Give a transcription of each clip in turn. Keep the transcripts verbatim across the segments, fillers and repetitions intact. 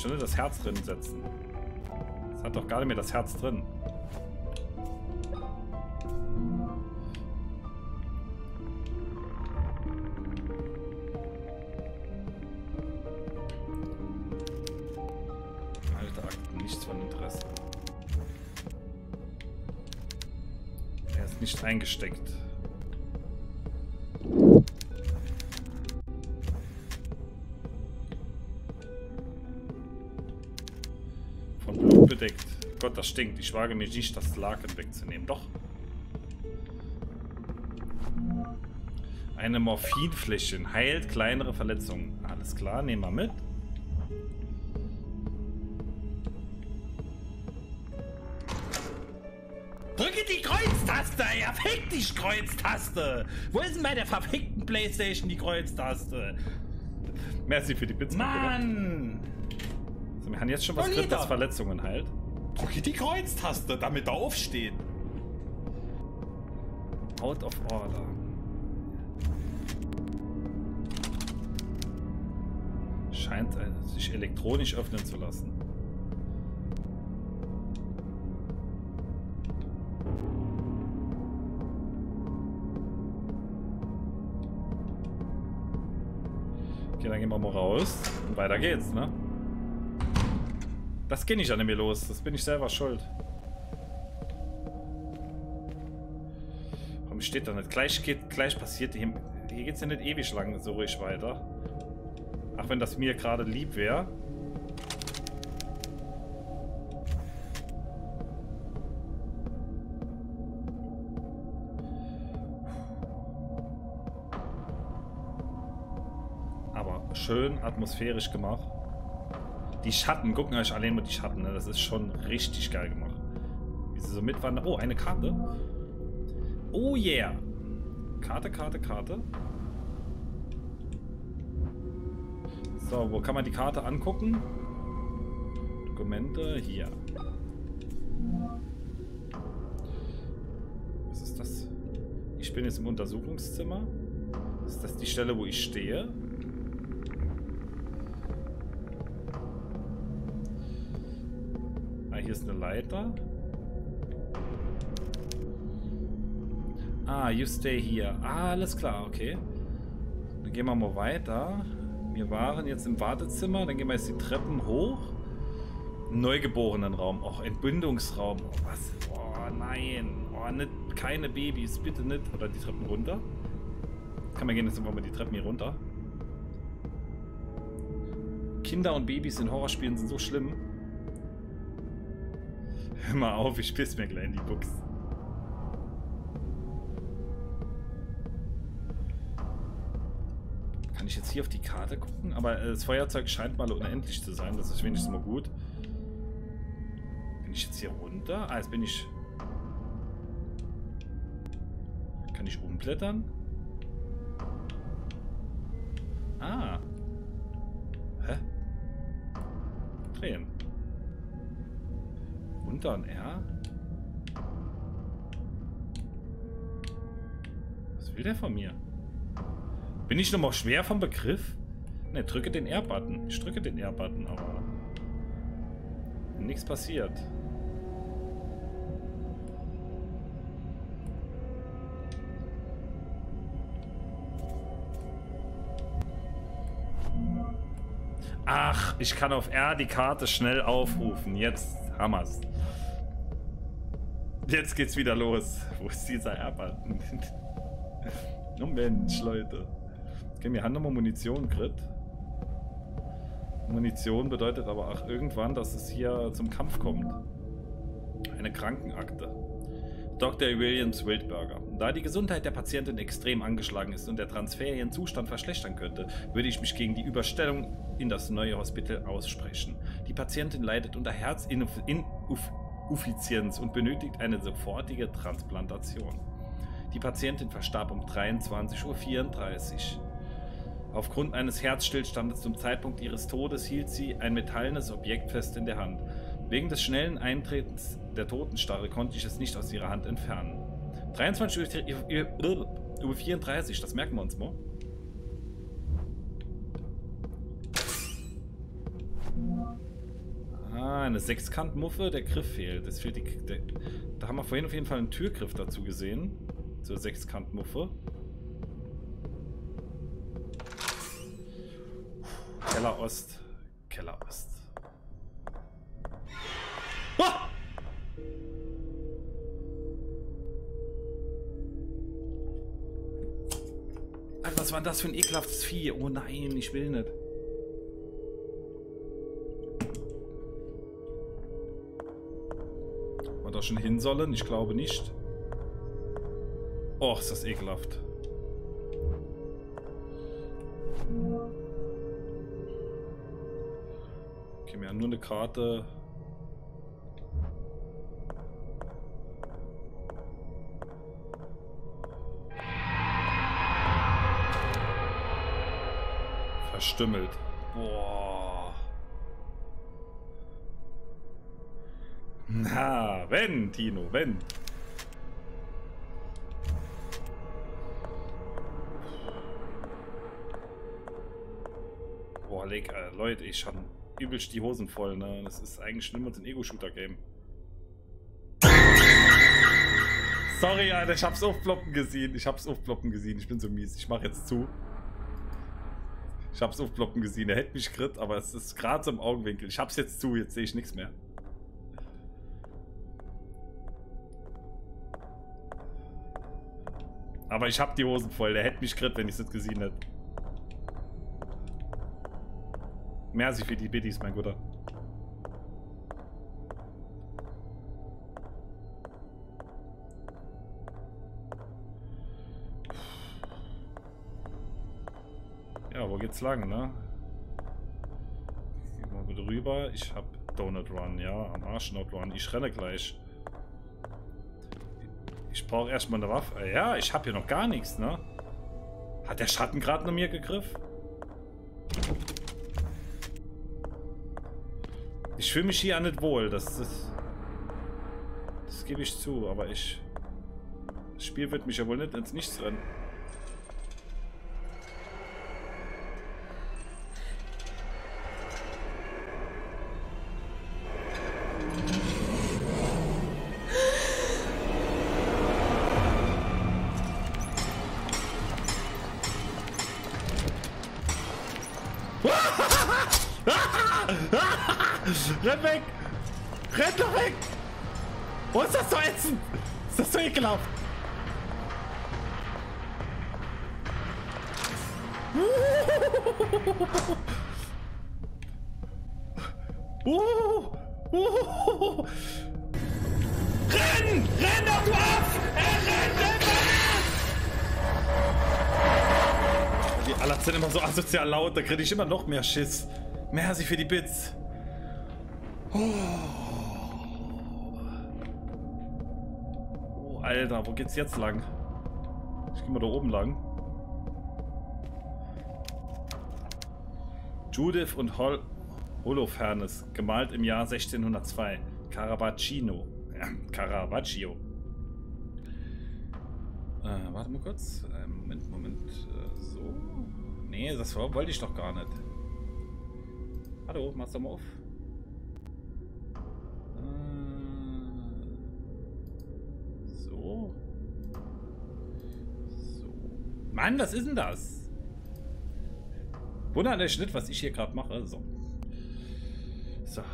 schon nicht das Herz drin setzen. Das hat doch gar nicht mehr das Herz drin. Alte Akten, nichts von Interesse. Er ist nicht eingesteckt. Von Blut bedeckt. Gott, das stinkt. Ich wage mich nicht, das Laken wegzunehmen. Doch. Eine Morphinfläschchen. Heilt kleinere Verletzungen. Alles klar, nehmen wir mit. Drücke die Kreuztaste, ja, fick dich, Kreuztaste! Wo ist denn bei der verfickten Playstation die Kreuztaste? Merci für die Pizza. Mann! So, wir haben jetzt schon was drin, das Verletzungen heilt. Drücke die Kreuztaste, damit er aufsteht. Out of order. Scheint äh, sich elektronisch öffnen zu lassen. Okay, dann gehen wir mal raus. Und weiter geht's, ne? Das geht nicht an mir los. Das bin ich selber schuld. Warum steht da nicht? Gleich geht, gleich passiert. Hier, hier geht's ja nicht ewig lang so ruhig weiter. Ach, wenn das mir gerade lieb wäre. Aber schön atmosphärisch gemacht. Die Schatten, gucken euch allein mal die Schatten, ne? Das ist schon richtig geil gemacht. Wie sie so mitwandern. Oh, eine Karte. Oh yeah. Karte, Karte, Karte. So, wo kann man die Karte angucken? Dokumente, hier. Was ist das? Ich bin jetzt im Untersuchungszimmer. Ist das die Stelle, wo ich stehe? Ah, hier ist eine Leiter. Ah, you stay here. Ah, alles klar, okay. Dann gehen wir mal weiter. Wir waren jetzt im Wartezimmer, dann gehen wir jetzt die Treppen hoch. Neugeborenenraum, auch Entbindungsraum. Oh, was? Oh nein. Oh, nicht, keine Babys, bitte nicht. Oder die Treppen runter. Kann man gehen jetzt einfach mal die Treppen hier runter. Kinder und Babys in Horrorspielen sind so schlimm. Hör mal auf, ich piss mir gleich in die Buchs. Kann ich jetzt hier auf die Karte gucken? Aber das Feuerzeug scheint mal unendlich zu sein. Das ist wenigstens mal gut. Bin ich jetzt hier runter? Ah, jetzt bin ich... Kann ich umblättern? Ah. Hä? Drehen. Runter und R? Was will der von mir? Bin ich nochmal schwer vom Begriff? Ne, drücke den R-Button. Ich drücke den R-Button, aber nichts passiert. Ach, ich kann auf R die Karte schnell aufrufen. Jetzt hammer's. Jetzt geht's wieder los. Wo ist dieser R-Button? Oh Mensch, Leute. Okay, wir haben nochmal Munition, Crit. Munition bedeutet aber auch irgendwann, dass es hier zum Kampf kommt. Eine Krankenakte. Doktor Williams Wildberger. Da die Gesundheit der Patientin extrem angeschlagen ist und der Transfer ihren Zustand verschlechtern könnte, würde ich mich gegen die Überstellung in das neue Hospital aussprechen. Die Patientin leidet unter Herzinsuffizienz und benötigt eine sofortige Transplantation. Die Patientin verstarb um dreiundzwanzig Uhr vierunddreißig. Aufgrund eines Herzstillstandes zum Zeitpunkt ihres Todes hielt sie ein metallenes Objekt fest in der Hand. Wegen des schnellen Eintretens der Totenstarre konnte ich es nicht aus ihrer Hand entfernen. dreiundzwanzig Uhr vierunddreißig, das merken wir uns mal. Ah, eine Sechskant-Muffe, der Griff fehlt. Das fehlt die, der, da haben wir vorhin auf jeden Fall einen Türgriff dazu gesehen. Zur Sechskant-Muffe. Keller Ost. Keller Ost. Ah! Alter, was war denn das für ein ekelhaftes Vieh? Oh nein, ich will nicht. Da schon hin sollen? Ich glaube nicht. Oh, ist das ekelhaft. Okay, wir haben nur eine Karte. Verstümmelt. Boah. Na, wenn, Tino, wenn. Boah, leg, äh, Leute, ich hab übelst die Hosen voll, ne? Das ist eigentlich schlimmer als ein Ego-Shooter-Game. Sorry, Alter, ich hab's aufploppen gesehen. Ich hab's aufploppen gesehen. Ich bin so mies. Ich mach jetzt zu. Ich hab's aufploppen gesehen. Er hätte mich crit, aber es ist gerade so im Augenwinkel. Ich hab's jetzt zu, jetzt sehe ich nichts mehr. Aber ich hab die Hosen voll. Der hätte mich crit, wenn ich es nicht gesehen hätte. Merci für die Biddies, mein Guter. Ja, wo geht's lang, ne? Gehen wir wieder rüber. Ich hab Donut Run, ja. Am Arsch Not Run. Ich renne gleich. Ich brauche erstmal eine Waffe. Ja, ich habe hier noch gar nichts, ne? Hat der Schatten gerade nach mir gegriffen? Ich fühle mich hier auch nicht wohl. Das, das, das gebe ich zu, aber ich... Das Spiel wird mich ja wohl nicht ins Nichts rennen. Renn weg! Renn doch weg! Wo ist das so ätzend? Ist das so ekelhaft? Uh, uh, renn! Renn doch, du Aff! Renn, renn, renn! Die alle sind immer so asozial laut, da kriege ich immer noch mehr Schiss. Merci für die Bits. Oh. Oh, Alter, wo geht's jetzt lang? Ich geh mal da oben lang. Judith und Hol Holofernes, gemalt im Jahr sechzehnhundertzwei. Caravaggio. Ja, Caravaggio. Äh, warte mal kurz. Äh, Moment, Moment. Äh, so. Nee, das wollte ich doch gar nicht. Hallo, machst du mal auf? So. So. Mann, was ist denn das? Wundert euch nicht, was ich hier gerade mache. So. So.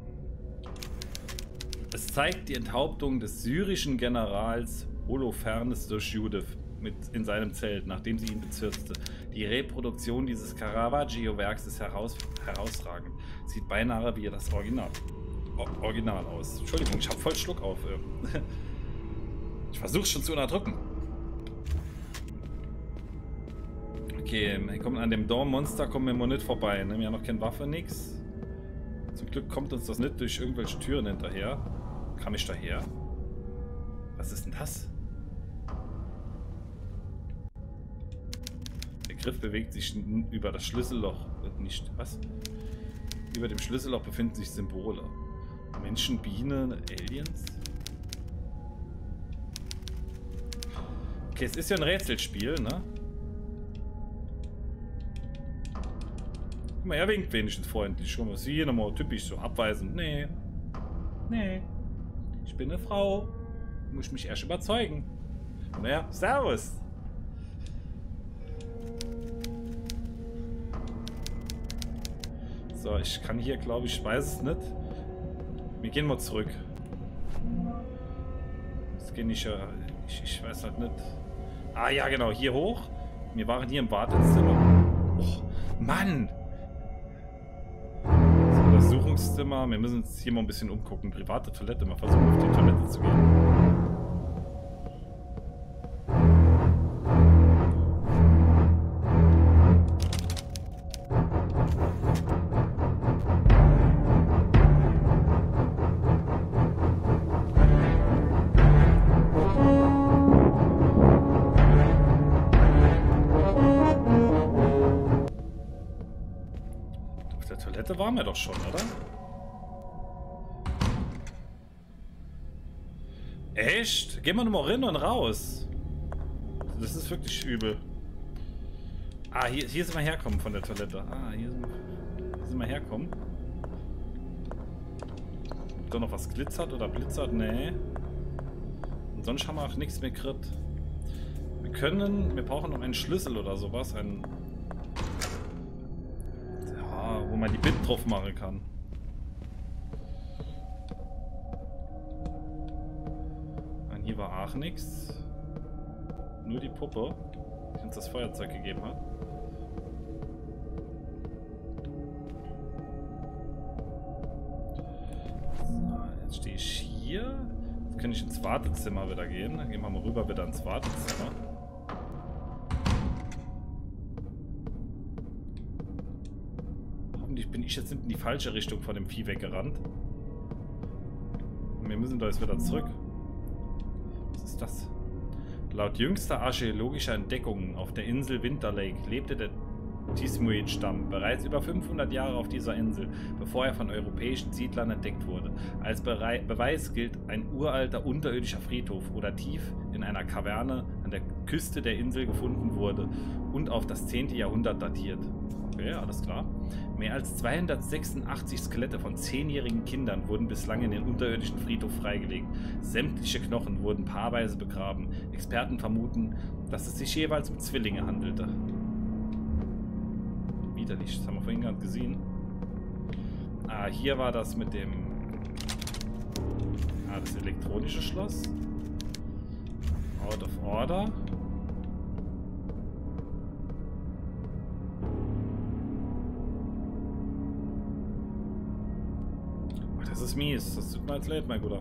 Es zeigt die Enthauptung des syrischen Generals Holofernes durch Judith mit in seinem Zelt, nachdem sie ihn bezürzte. Die Reproduktion dieses Caravaggio-Werks ist heraus, herausragend. Sieht beinahe wie das Original, o Original aus. Entschuldigung, ich habe voll Schluck auf. Ich versuche schon zu unterdrücken. Okay, wir kommen an dem Dorm-Monster kommen wir mal nicht vorbei. Ne? Wir haben noch keine Waffe, nix. Zum Glück kommt uns das nicht durch irgendwelche Türen hinterher. Kam ich daher? Was ist denn das? Der Griff bewegt sich über das Schlüsselloch. Nicht. Was? Über dem Schlüsselloch befinden sich Symbole. Menschen, Bienen, Aliens? Okay, es ist ja ein Rätselspiel, ne? Guck mal, er winkt wenigstens freundlich. Schon mal, sie nochmal typisch so abweisend. Nee. Nee. Ich bin eine Frau. Muss ich mich erst überzeugen. Naja, servus. So, ich kann hier, glaube ich, weiß es nicht. Wir gehen mal zurück. Das geht nicht, ich, ich weiß halt nicht. Ah ja, genau, hier hoch. Wir waren hier im Wartezimmer. Oh, Mann! Das Untersuchungszimmer. Wir müssen uns hier mal ein bisschen umgucken. Private Toilette. Mal versuchen, auf die Toilette zu gehen. Waren wir doch schon, oder? Echt? Gehen wir nur mal rein und raus. Das ist wirklich übel. Ah, hier, hier sind wir herkommen von der Toilette. Ah, hier sind, hier sind wir herkommen. Ob da noch was glitzert oder blitzert? Nee. Und sonst haben wir auch nichts mehr gekriegt. Wir können, wir brauchen noch einen Schlüssel oder sowas. Ein wo man die Bit drauf machen kann. Und hier war auch nichts. Nur die Puppe, die uns das Feuerzeug gegeben hat. So, jetzt stehe ich hier. Jetzt kann ich ins Wartezimmer wieder gehen. Dann gehen wir mal rüber wieder ins Wartezimmer. Bin ich jetzt in die falsche Richtung von dem Vieh weggerannt. Und wir müssen da jetzt wieder zurück. Was ist das? Laut jüngster archäologischer Entdeckungen auf der Insel Winter Lake lebte der Tismuid-Stamm bereits über fünfhundert Jahre auf dieser Insel, bevor er von europäischen Siedlern entdeckt wurde. Als Berei- Beweis gilt ein uralter unterirdischer Friedhof, oder tief in einer Kaverne an der Küste der Insel gefunden wurde und auf das zehnte Jahrhundert datiert. Okay, alles klar. Mehr als zweihundertsechsundachtzig Skelette von zehnjährigen Kindern wurden bislang in den unterirdischen Friedhof freigelegt. Sämtliche Knochen wurden paarweise begraben. Experten vermuten, dass es sich jeweils um Zwillinge handelte. Widerlich, das haben wir vorhin gerade gesehen. Ah, hier war das mit dem... Ah, das elektronische Schloss. Out of Order. Das ist mies. Das tut mir jetzt leid, mein Guter.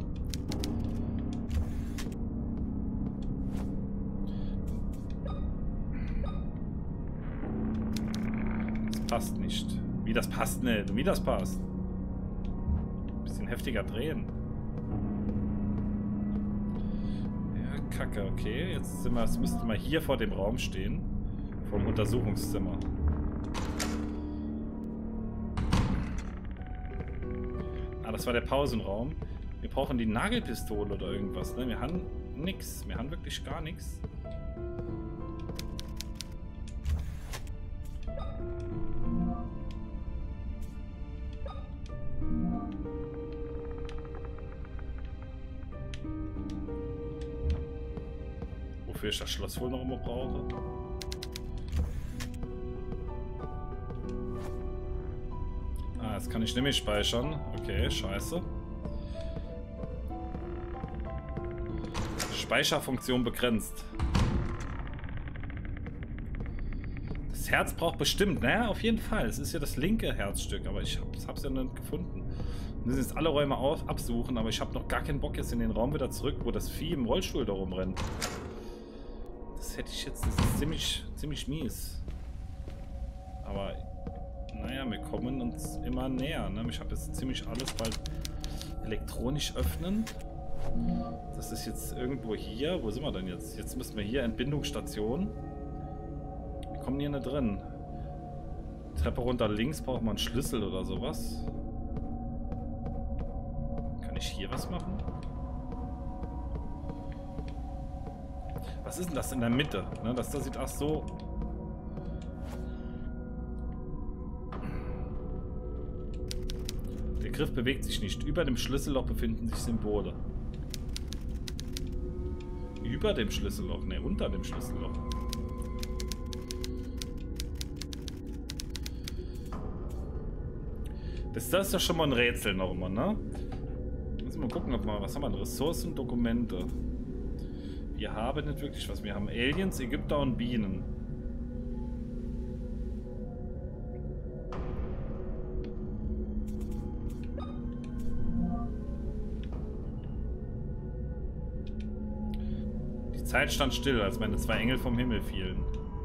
Das passt nicht. Wie das passt nicht? Wie das passt? Bisschen heftiger drehen. Ja, kacke. Okay, jetzt, sind wir, jetzt müssten wir hier vor dem Raum stehen. Vom Untersuchungszimmer. Das war der Pausenraum. Wir brauchen die Nagelpistole oder irgendwas. Ne? Wir haben nichts. Wir haben wirklich gar nichts. Wofür ich das Schloss wohl noch immer brauche? Das kann ich nämlich speichern. Okay, scheiße. Speicherfunktion begrenzt. Das Herz braucht bestimmt, ne? Auf jeden Fall. Es ist ja das linke Herzstück, aber ich hab's, hab's ja nicht gefunden. Wir müssen jetzt alle Räume auf, absuchen, aber ich habe noch gar keinen Bock jetzt in den Raum wieder zurück, wo das Vieh im Rollstuhl da rumrennt. Das hätte ich jetzt, das ist ziemlich, ziemlich mies. Aber... Naja, wir kommen uns immer näher. Ne? Ich habe jetzt ziemlich alles bald elektronisch öffnen. Das ist jetzt irgendwo hier. Wo sind wir denn jetzt? Jetzt müssen wir hier Entbindungsstation. Wir kommen hier nicht drin. Treppe runter links braucht man einen Schlüssel oder sowas. Kann ich hier was machen? Was ist denn das in der Mitte? Ne? Das da sieht auch so... Griff bewegt sich nicht. Über dem Schlüsselloch befinden sich Symbole. Über dem Schlüsselloch, ne, unter dem Schlüsselloch. Das, das ist ja schon mal ein Rätsel noch immer, ne? Müssen wir mal gucken, ob wir, was haben wir denn? Ressourcen, Dokumente. Wir haben nicht wirklich was. Wir haben Aliens, Ägypter und Bienen. Die Zeit stand still, als meine zwei Engel vom Himmel fielen.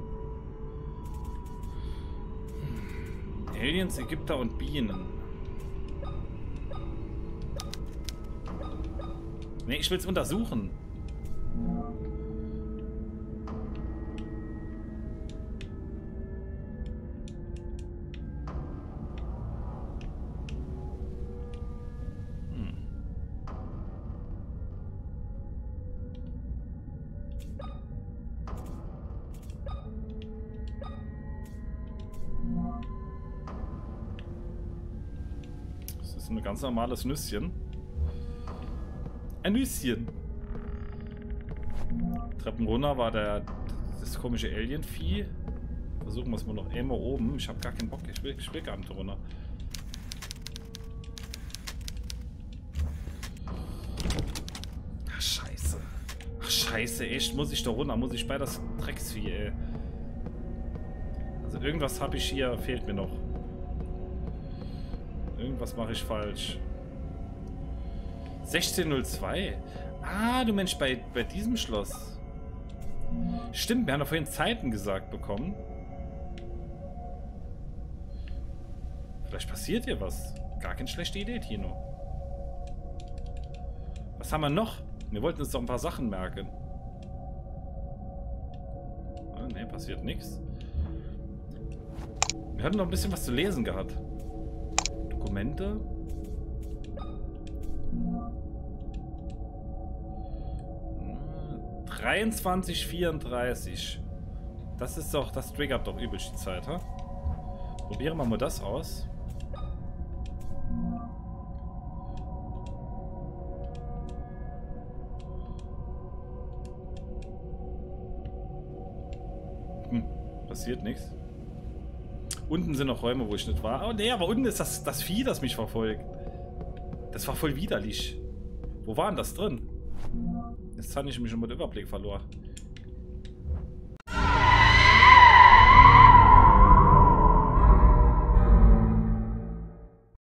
Aliens, Ägypter und Bienen. Ne, ich will es untersuchen. Hm. Das ist ein ganz normales Nüsschen. Ein Nüsschen. Treppen runter war der das komische Alien-Vieh. Versuchen wir es mal noch immer oben. Ich habe gar keinen Bock. Ich will, ich will gar nicht runter. Ach, scheiße. Ach, scheiße. Echt, muss ich da runter? Muss ich bei das Drecksvieh, ey. Also irgendwas habe ich hier, fehlt mir noch. Irgendwas mache ich falsch. sechzehn null zwei. Ah, du Mensch, bei, bei diesem Schloss. Stimmt, wir haben doch vorhin Zeiten gesagt bekommen. Vielleicht passiert hier was. Gar keine schlechte Idee, Tino. Was haben wir noch? Wir wollten uns doch ein paar Sachen merken. Ah, ne, passiert nichts. Wir hatten noch ein bisschen was zu lesen gehabt. Dokumente. dreiundzwanzig vierunddreißig. Das ist doch, das triggert doch übelst die Zeit, ha? Probieren wir mal das aus. Hm, passiert nichts. Unten sind noch Räume, wo ich nicht war. Oh nee, aber unten ist das, das Vieh, das mich verfolgt. Das war voll widerlich. Wo war denn das drin? Jetzt habe ich mich schon mal den Überblick verloren.